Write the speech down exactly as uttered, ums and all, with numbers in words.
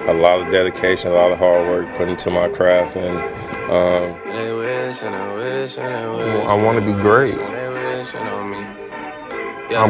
a lot of dedication, a lot of hard work put into my craft, and um, They wish and they wish and they wish. I want to be great. And they wishing on me.